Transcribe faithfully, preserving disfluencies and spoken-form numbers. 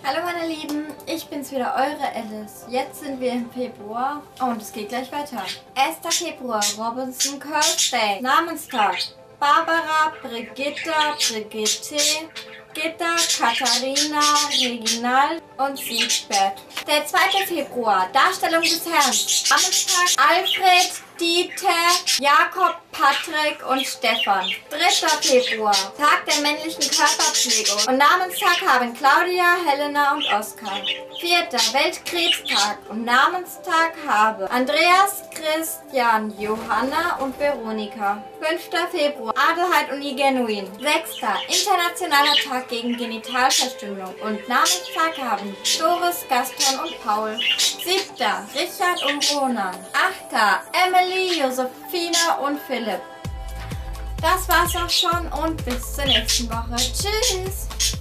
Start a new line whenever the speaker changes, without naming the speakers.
Hallo meine Lieben, ich bin's wieder, eure Alice. Jetzt sind wir im Februar und es geht gleich weiter. erster Februar, Robinson Birthday. Namenstag: Barbara, Brigitta, Brigitte, Gitta, Katharina, Reginald und Siegbert. Der zweite Februar, Darstellung des Herrn. Namenstag: Alfred, Dieter, Jakob, Patrick und Stefan. dritter Februar, Tag der männlichen Körperpflege. Und Namenstag haben Claudia, Helena und Oskar. vierter Weltkrebstag. Und Namenstag haben Andreas, Christian, Johanna und Veronika. fünfter Februar, Adelheid und Igenuin. sechster Internationaler Tag gegen Genitalverstümmelung. Und Namenstag haben Doris, Gaston und Paul. siebter Richard und Ronan. achter Emily, Josephina und Philipp. Das war's auch schon und bis zur nächsten Woche. Tschüss!